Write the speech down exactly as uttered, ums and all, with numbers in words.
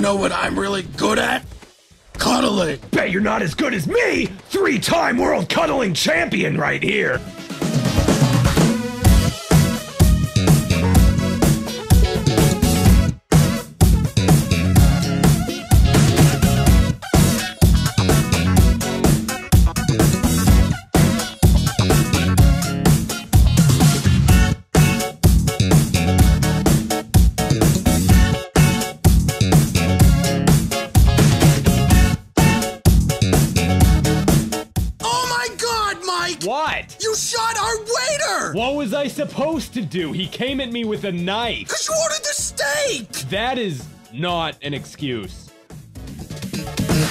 know what I'm really good at? Cuddling. Bet you're not as good as me! Three-time world cuddling champion right here! What? You shot our waiter! What was I supposed to do? He came at me with a knife. Cause you ordered the steak! That is not an excuse.